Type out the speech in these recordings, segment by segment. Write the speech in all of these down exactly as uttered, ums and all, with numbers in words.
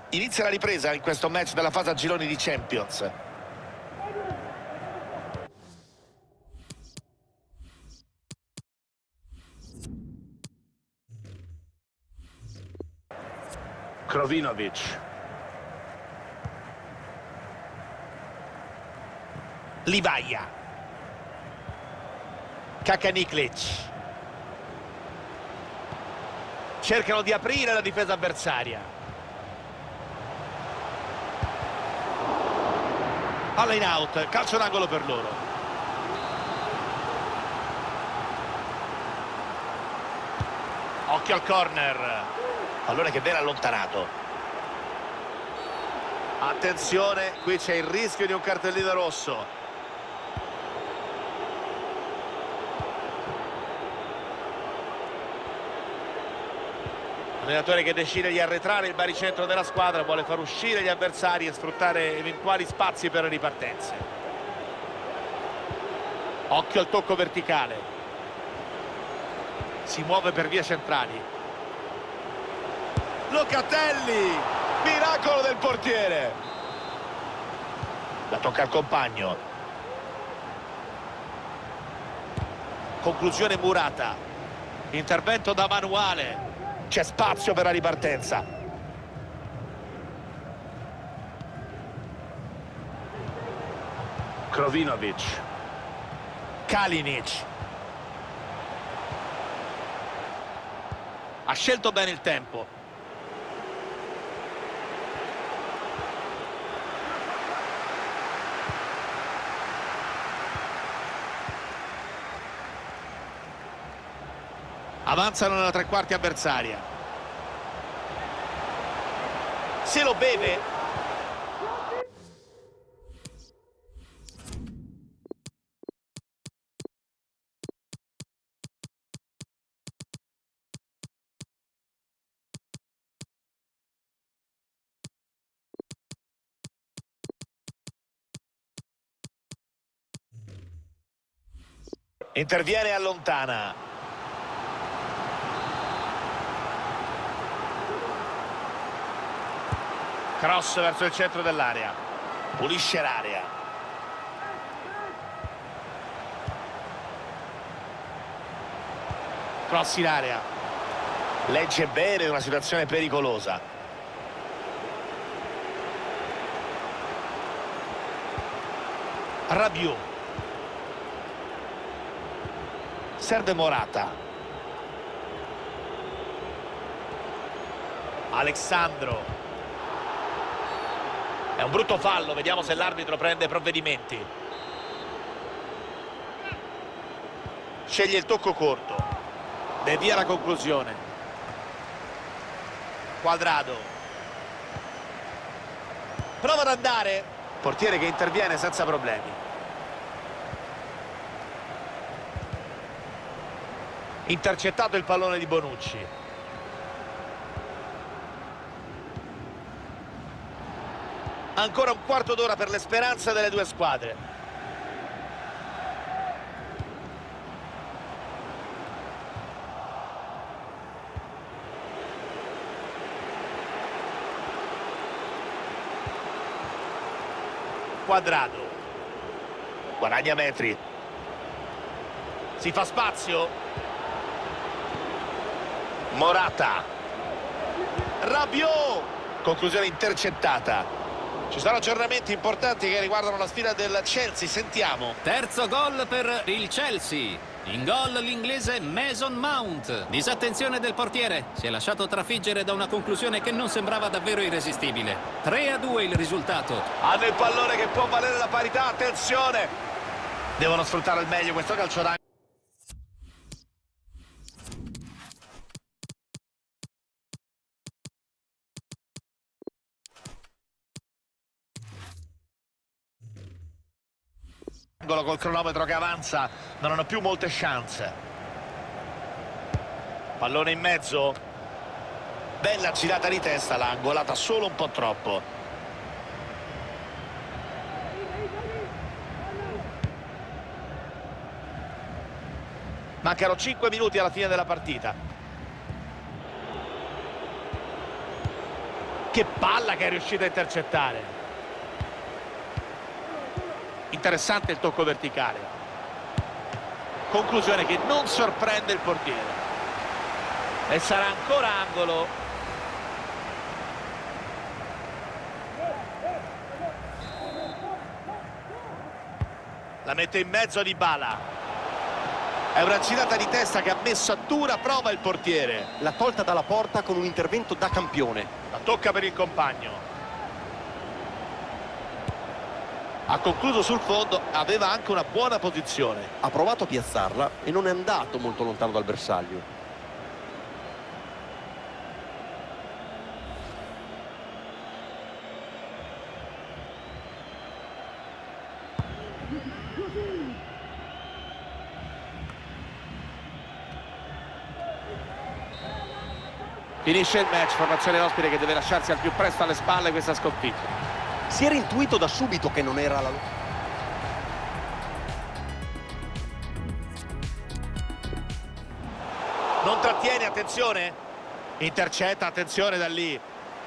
Inizia la ripresa in questo match della fase a gironi di Champions. Krovinovic. Livaja. Kacaniklic. Cercano di aprire la difesa avversaria. Palla in out, calcio d'angolo per loro. Occhio al corner. Pallone che viene allontanato. Attenzione, qui c'è il rischio di un cartellino rosso. Allenatore che decide di arretrare il baricentro della squadra, vuole far uscire gli avversari e sfruttare eventuali spazi per le ripartenze. Occhio al tocco verticale. Si muove per vie centrali. Locatelli, miracolo del portiere. La tocca al compagno. Conclusione Murata. Intervento da manuale. C'è spazio per la ripartenza. Krovinovic. Kalinic. Ha scelto bene il tempo. Avanzano nella tre quarti avversaria. Se lo beve. Interviene e allontana. Cross verso il centro dell'area. Pulisce l'area. Cross in area. Legge bene una situazione pericolosa. Rabiot. Serve Morata. Alexandro. È un brutto fallo, vediamo se l'arbitro prende provvedimenti. Sceglie il tocco corto. Devia la conclusione. Cuadrado. Prova ad andare. Portiere che interviene senza problemi. Intercettato il pallone di Bonucci. Ancora un quarto d'ora per le speranze delle due squadre. Cuadrado. Guadagna metri. Si fa spazio. Morata. Rabiot. Conclusione intercettata. Ci sono aggiornamenti importanti che riguardano la sfida del Chelsea, sentiamo. Terzo gol per il Chelsea. In gol l'inglese Mason Mount. Disattenzione del portiere. Si è lasciato trafiggere da una conclusione che non sembrava davvero irresistibile. tre a due il risultato. Hanno il pallone che può valere la parità, attenzione. Devono sfruttare al meglio questo calcio d'angolo. Col cronometro che avanza non hanno più molte chance. Pallone in mezzo. Bella girata di testa, l'ha angolata solo un po' troppo. Mancano cinque minuti alla fine della partita. Che palla che è riuscito a intercettare. Interessante il tocco verticale. Conclusione che non sorprende il portiere. E sarà ancora angolo. La mette in mezzo Dybala. È una girata di testa che ha messo a dura prova il portiere. L'ha tolta dalla porta con un intervento da campione. La tocca per il compagno. Ha concluso sul fondo, aveva anche una buona posizione. Ha provato a piazzarla e non è andato molto lontano dal bersaglio. Finisce il match, formazione ospite che deve lasciarsi al più presto alle spalle questa sconfitta. Si era intuito da subito che non era la... Non trattiene, attenzione. Intercetta, attenzione da lì.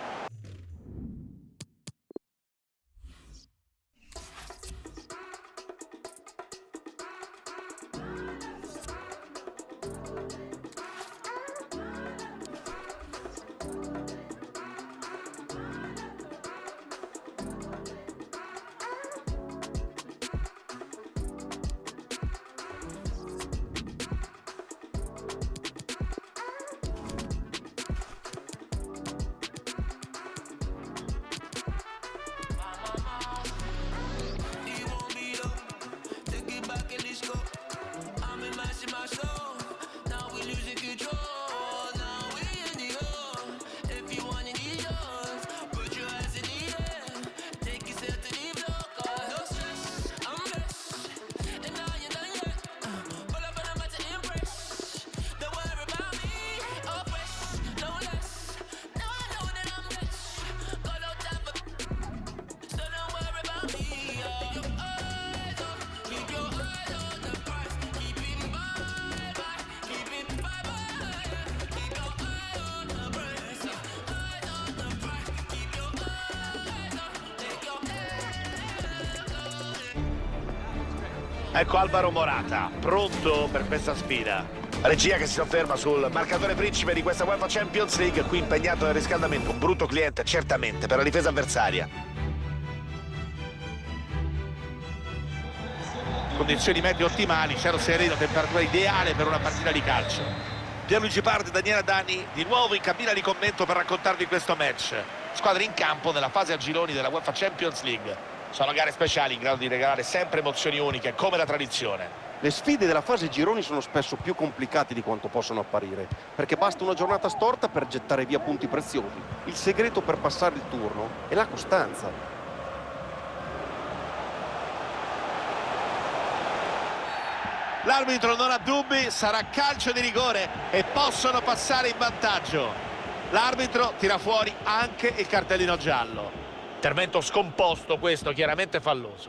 Ecco Alvaro Morata, pronto per questa sfida. Regia che si sofferma sul marcatore principe di questa UEFA Champions League, qui impegnato nel riscaldamento. Un brutto cliente certamente per la difesa avversaria. Condizioni meteo ottimali, cielo sereno, temperatura ideale per una partita di calcio. Pierluigi Pardi e Daniele Dani di nuovo in cabina di commento per raccontarvi questo match. Squadre in campo nella fase a gironi della UEFA Champions League. Sono gare speciali in grado di regalare sempre emozioni uniche, come la tradizione. Le sfide della fase gironi sono spesso più complicate di quanto possono apparire, perché basta una giornata storta per gettare via punti preziosi. Il segreto per passare il turno è la costanza. L'arbitro non ha dubbi, sarà calcio di rigore e possono passare in vantaggio. L'arbitro tira fuori anche il cartellino giallo. Intervento scomposto questo, chiaramente falloso.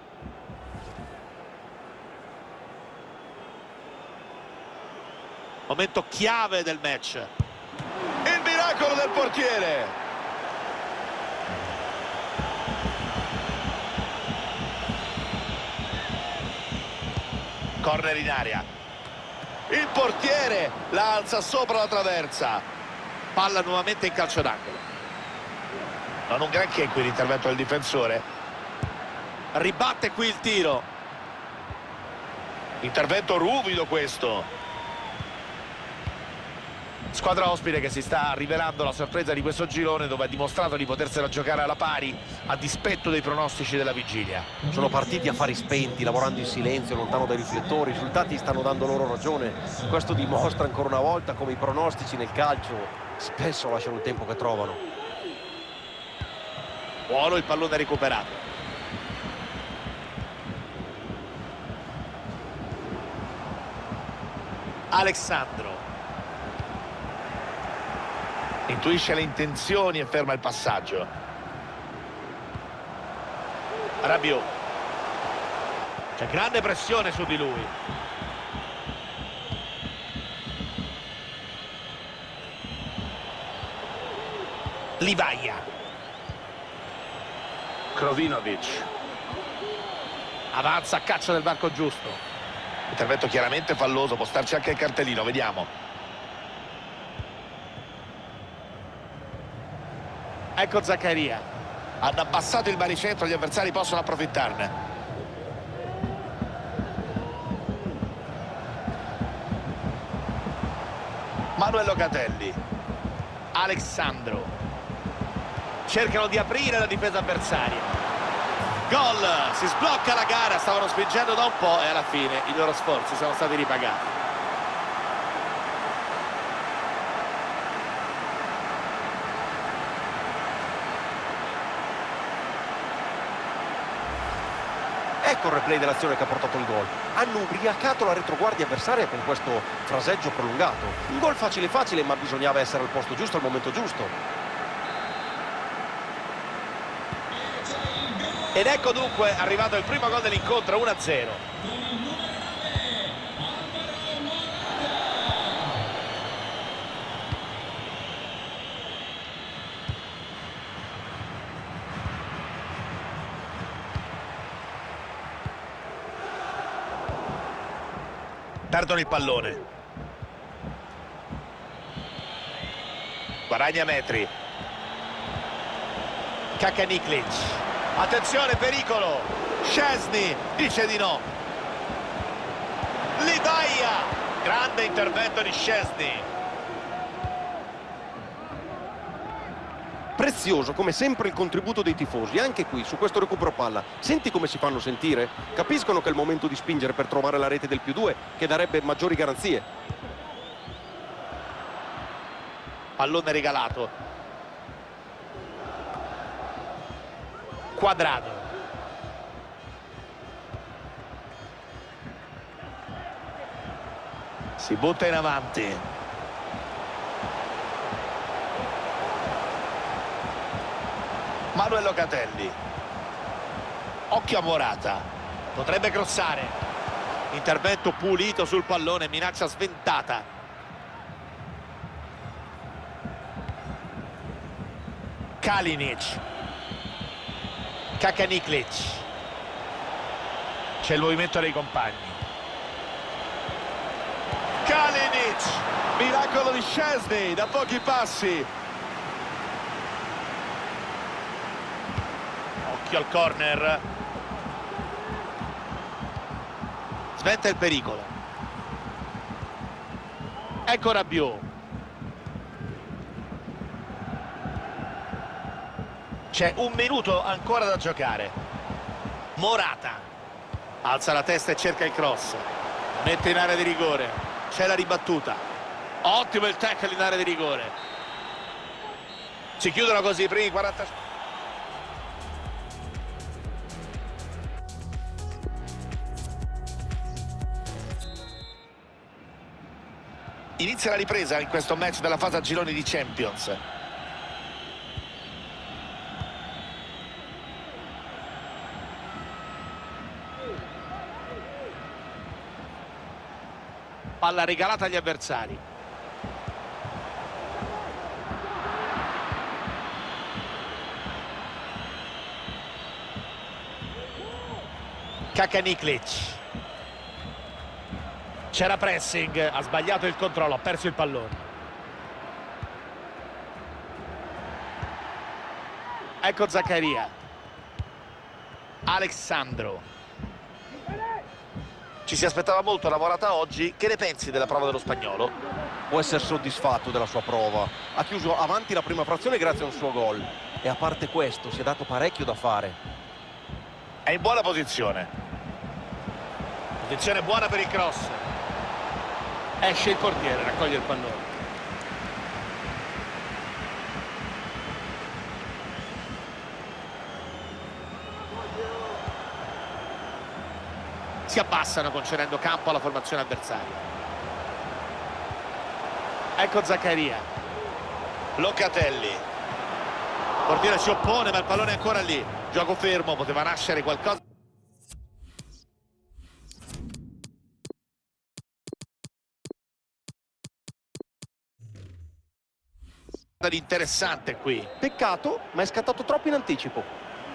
Momento chiave del match. Il miracolo del portiere. Corner in aria. Il portiere la alza sopra la traversa. Palla nuovamente in calcio d'angolo. Non un granché qui l'intervento del difensore. Ribatte qui il tiro. Intervento ruvido questo. Squadra ospite che si sta rivelando la sorpresa di questo girone, dove ha dimostrato di potersela giocare alla pari a dispetto dei pronostici della vigilia. Sono partiti a fari spenti, lavorando in silenzio, lontano dai riflettori. I risultati stanno dando loro ragione. Questo dimostra ancora una volta come i pronostici nel calcio spesso lasciano il tempo che trovano. Buono il pallone recuperato. Alexandro intuisce le intenzioni e ferma il passaggio. Rabiot. C'è grande pressione su di lui. Livaja. Krovinovic. Avanza a caccia del varco giusto. Intervento chiaramente falloso, può starci anche il cartellino, vediamo. Ecco Zaccaria. Hanno abbassato il baricentro, gli avversari possono approfittarne. Manuel Locatelli. Alexandro. Cercano di aprire la difesa avversaria. Gol, si sblocca la gara, stavano spingendo da un po' e alla fine i loro sforzi sono stati ripagati. Ecco il replay dell'azione che ha portato il gol. Hanno ubriacato la retroguardia avversaria con questo fraseggio prolungato. Un gol facile facile, ma bisognava essere al posto giusto al momento giusto. Ed ecco dunque arrivato il primo gol dell'incontro, uno a zero. Perdono il pallone. Guadagna metri. Kakaniklic. Attenzione, pericolo. Szczesny dice di no. Livaja. Grande intervento di Szczesny. Prezioso come sempre il contributo dei tifosi, anche qui su questo recupero palla. Senti come si fanno sentire? Capiscono che è il momento di spingere per trovare la rete del più due, che darebbe maggiori garanzie. Pallone regalato. Quadrado. Si butta in avanti. Manuel Locatelli. Occhio a Morata. Potrebbe crossare. Intervento pulito sul pallone, minaccia sventata. Kalinic. Kakaniklic. C'è il movimento dei compagni. Kalinic. Miracolo di Szczesny da pochi passi. Occhio al corner. Sventa il pericolo. Ecco Rabiot. C'è un minuto ancora da giocare. Morata. Alza la testa e cerca il cross. Mette in area di rigore. C'è la ribattuta. Ottimo il tackle in area di rigore. Si chiudono così i primi quaranta. Inizia la ripresa in questo match della fase a gironi di Champions. Palla regalata agli avversari. Kakaniklic. C'era pressing, ha sbagliato il controllo, ha perso il pallone. Ecco Zaccaria. Alexandro. Ci si aspettava molto la Morata oggi. Che ne pensi della prova dello spagnolo? Può essere soddisfatto della sua prova. Ha chiuso avanti la prima frazione grazie a un suo gol. E a parte questo si è dato parecchio da fare. È in buona posizione. Posizione buona per il cross. Esce il portiere, raccoglie il pallone. Si abbassano concedendo campo alla formazione avversaria. Ecco Zaccaria. Locatelli. Il portiere si oppone ma il pallone è ancora lì. Gioco fermo, poteva nascere qualcosa. Interessante qui. Peccato, ma è scattato troppo in anticipo.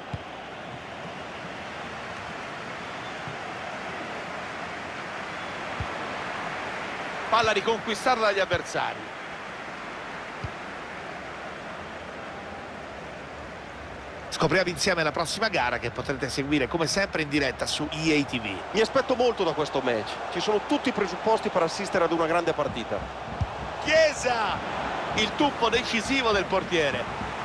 Palla riconquistata dagli avversari. Scopriamo insieme la prossima gara che potrete seguire come sempre in diretta su E A T V. Mi aspetto molto da questo match. Ci sono tutti i presupposti per assistere ad una grande partita. Chiesa! Il tuffo decisivo del portiere.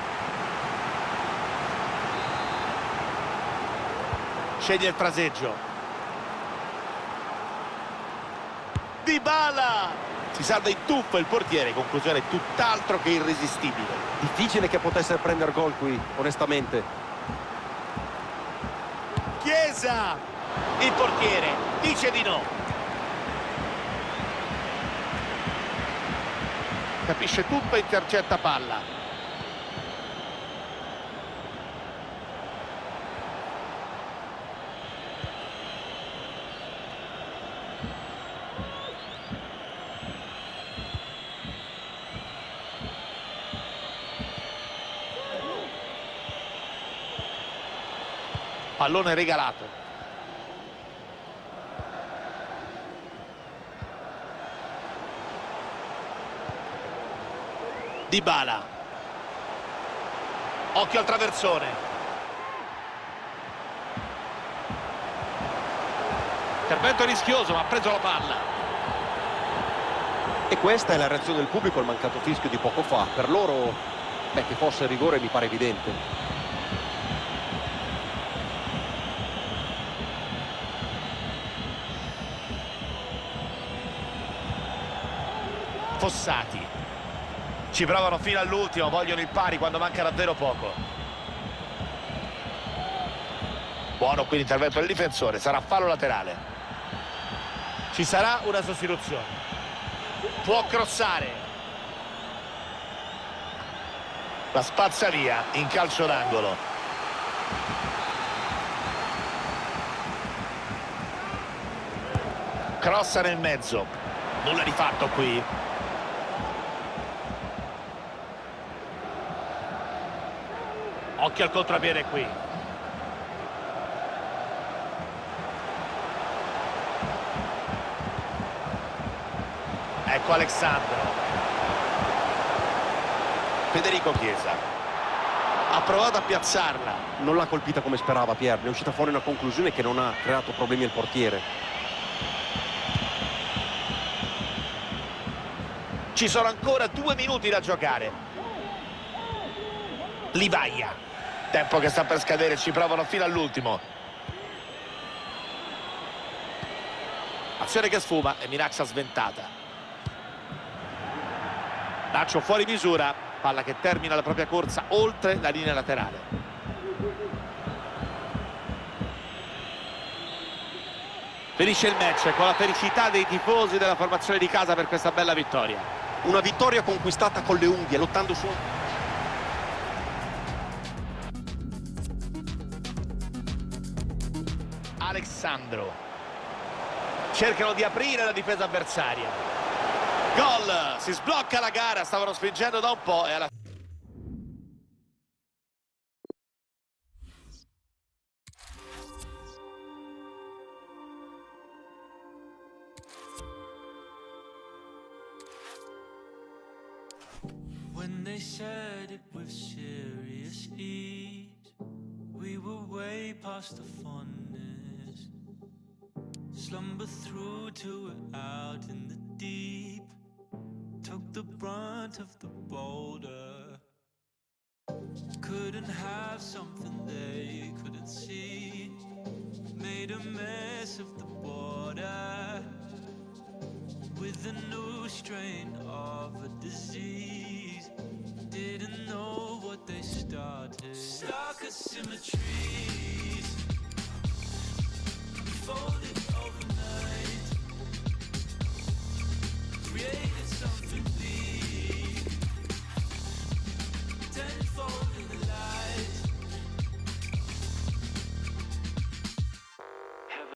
Sceglie il fraseggio. Dybala! Si salva in tuffo il portiere, conclusione tutt'altro che irresistibile. Difficile che potesse prendere gol qui, onestamente. Chiesa! Il portiere dice di no. Capisce tutto e intercetta palla. Pallone regalato. Dybala. Occhio al traversone. Intervento rischioso, ma ha preso la palla. E questa è la reazione del pubblico al mancato fischio di poco fa. Per loro, beh, che fosse rigore mi pare evidente. Fossati. Ci provano fino all'ultimo, vogliono il pari quando manca davvero poco. Buono qui l'intervento del difensore, sarà fallo laterale. Ci sarà una sostituzione. Può crossare. La spazza via in calcio d'angolo. Crossa nel mezzo. Nulla di fatto qui. Occhio al contropiede qui. Ecco Alexandro. Federico Chiesa. Ha provato a piazzarla. Non l'ha colpita come sperava Pier. Ne è uscita fuori una conclusione che non ha creato problemi al portiere. Ci sono ancora due minuti da giocare. Livaia. Tempo che sta per scadere, ci provano fino all'ultimo. Azione che sfuma e minaccia sventata. Lancio fuori misura, palla che termina la propria corsa oltre la linea laterale. Finisce il match con la felicità dei tifosi della formazione di casa per questa bella vittoria. Una vittoria conquistata con le unghie, lottando su... Alexandro. Cercano di aprire la difesa avversaria. Gol! Si sblocca la gara, stavano spingendo da un po' e alla When they said it with serious ease, we were way past the funness. Slumber through to it out in the deep, took the brunt of the boulder. Couldn't have something they couldn't see, made a mess of the border with a new strain of a disease. Didn't know what they started. Stark asymmetry.